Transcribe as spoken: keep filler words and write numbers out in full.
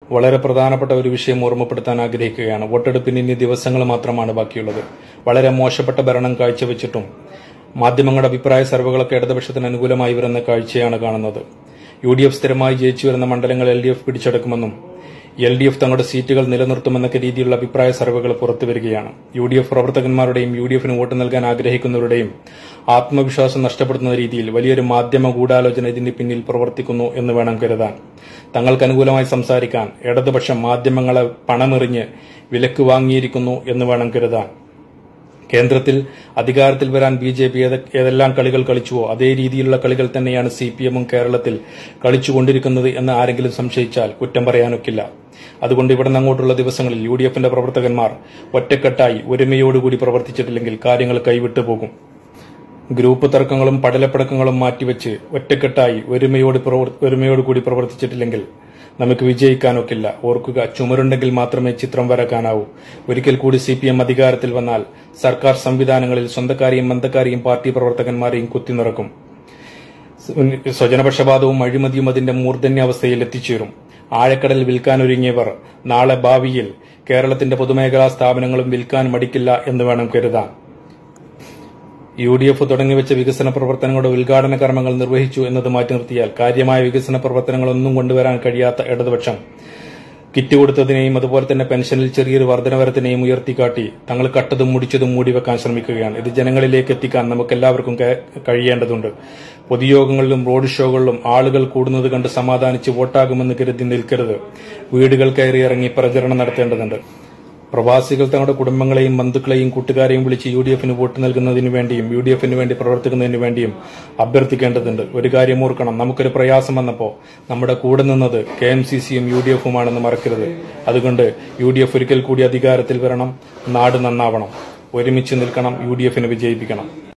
വളരെ പ്രധാനപ്പെട്ട ഒരു വിഷയം ഓർമ്മപ്പെടുത്താൻ ആഗ്രഹിക്കുകയാണ്. വോട്ടെടുപ്പിന് ഇനി ദിവസങ്ങൾ മാത്രമാണ് ബാക്കിയുള്ളത്. വളരെ മോശപ്പെട്ട ഭരണം കാഴ്ചവെച്ചിട്ടും മാധ്യമങ്ങളുടെ അഭിപ്രായ സർവേകളൊക്കെ ഇടതുപക്ഷത്തിന് അനുകൂലമായി വരുന്ന കാഴ്ചയാണ് കാണുന്നത്. യു ഡി എഫ് സ്ഥിരമായി ജയിച്ചു വരുന്ന മണ്ഡലങ്ങൾ എൽ ഡി എഫ് പിടിച്ചെടുക്കുമെന്നും എൽ ഡി എഫ് തങ്ങളുടെ സീറ്റുകൾ നിലനിർത്തുമെന്നൊക്കെ രീതിയിലുള്ള അഭിപ്രായ സർവേകൾ പുറത്തുവരികയാണ്. യു ഡി എഫ് പ്രവർത്തകന്മാരുടെയും യു ഡി എഫിന് വോട്ട് നൽകാൻ ആഗ്രഹിക്കുന്നവരുടെയും ആത്മവിശ്വാസം നഷ്ടപ്പെടുത്തുന്ന രീതിയിൽ വലിയൊരു മാധ്യമ ഗൂഢാലോചന ഇതിന് പിന്നിൽ പ്രവർത്തിക്കുന്നു എന്ന് വേണം കരുതാൻ. തങ്ങൾക്ക് അനുകൂലമായി സംസാരിക്കാൻ ഇടതുപക്ഷം മാധ്യമങ്ങളെ പണമെറിഞ്ഞ് വിലക്ക് വാങ്ങിയിരിക്കുന്നു എന്ന് വേണം കരുതാൻ. കേന്ദ്രത്തിൽ അധികാരത്തിൽ വരാൻ ബി ജെ പി ഏതെല്ലാം കളികൾ കളിച്ചുവോ അതേ രീതിയിലുള്ള കളികൾ തന്നെയാണ് സി പി എമ്മും കേരളത്തിൽ കളിച്ചുകൊണ്ടിരിക്കുന്നത് എന്ന് ആരെങ്കിലും സംശയിച്ചാൽ കുറ്റം പറയാനൊക്കില്ല. അതുകൊണ്ട് ഇവിടെ അങ്ങോട്ടുള്ള ദിവസങ്ങളിൽ യു ഡി എഫിന്റെ പ്രവർത്തകന്മാർ ഒറ്റക്കെട്ടായി ഒരുമയോടുകൂടി പ്രവർത്തിച്ചിട്ടില്ലെങ്കിൽ കാര്യങ്ങൾ കൈവിട്ടു പോകും. ഗ്രൂപ്പ് തർക്കങ്ങളും പടലപ്പടക്കങ്ങളും മാറ്റിവെച്ച് ഒറ്റക്കെട്ടായി ഒരുമയോട് ഒരുമയോടുകൂടി പ്രവർത്തിച്ചിട്ടില്ലെങ്കിൽ നമുക്ക് വിജയിക്കാനൊക്കില്ല. ഓർക്കുക, ചുമരുണ്ടെങ്കിൽ മാത്രമേ ചിത്രം വരക്കാനാവൂ. ഒരിക്കൽ കൂടി സി പി എം അധികാരത്തിൽ വന്നാൽ സർക്കാർ സംവിധാനങ്ങളിൽ സ്വന്തക്കാരെയും ബന്ധക്കാരെയും പാർട്ടി പ്രവർത്തകന്മാരെയും കുത്തിനിറക്കും. സ്വജനപക്ഷപാതവും അഴിമതിയും അതിന്റെ മൂർധന്യാവസ്ഥയിൽ എത്തിച്ചേരും. ആഴക്കടൽ വിൽക്കാനൊരുങ്ങിയവർ നാളെ ഭാവിയിൽ കേരളത്തിന്റെ പൊതുമേഖലാ സ്ഥാപനങ്ങളും വിൽക്കാൻ മടിക്കില്ല എന്ന് വേണം കരുതാൻ. യു ഡി എഫ് തുടങ്ങിവെച്ച വികസന പ്രവർത്തനങ്ങളുടെ ഉദ്ഘാടന കർമ്മങ്ങൾ നിർവഹിച്ചു എന്നത് മാറ്റി നിർത്തിയാൽ കാര്യമായ വികസന പ്രവർത്തനങ്ങളൊന്നും കൊണ്ടുവരാൻ കഴിയാത്ത ഇടതുപക്ഷം കിറ്റ് കൊടുത്തതിനെയും അതുപോലെ തന്നെ പെൻഷനിൽ ചെറിയൊരു വർധനവരത്തിനെയും ഉയർത്തിക്കാട്ടി തങ്ങൾ കട്ടതും മുടിച്ചതും മൂടിവെക്കാൻ ശ്രമിക്കുകയാണ്. ഇത് ജനങ്ങളിലേക്ക് എത്തിക്കാൻ നമുക്കെല്ലാവർക്കും കഴിയേണ്ടതുണ്ട്. പൊതുയോഗങ്ങളിലും റോഡ് ഷോകളിലും ആളുകൾ കൂടുന്നത് കണ്ട് സമാധാനിച്ച് വോട്ടാകുമെന്ന് കരുതി നിൽക്കരുത്. വീടുകൾ കയറിയിറങ്ങി പ്രചരണം നടത്തേണ്ടതുണ്ട്. പ്രവാസികൾ തങ്ങളുടെ കുടുംബങ്ങളെയും ബന്ധുക്കളെയും കൂട്ടുകാരെയും വിളിച്ച് യു ഡി എഫിന് വോട്ട് നൽകുന്നതിനു വേണ്ടിയും യു ഡി എഫിന് വേണ്ടി പ്രവർത്തിക്കുന്നതിനു വേണ്ടിയും അഭ്യർത്ഥിക്കേണ്ടതുണ്ട്. ഒരു കാര്യം ഓർക്കണം, നമുക്കൊരു പ്രയാസം വന്നപ്പോൾ നമ്മുടെ കൂടെ നിന്നത് കെ എം സി സിയും യു ഡി എഫുമാണെന്ന് മറക്കരുത്. അതുകൊണ്ട് യു ഡി എഫ് ഒരിക്കൽ കൂടി അധികാരത്തിൽ വരണം. നാട് നന്നാവണം. ഒരുമിച്ച് നിൽക്കണം. യു ഡി എഫിനെ വിജയിപ്പിക്കണം.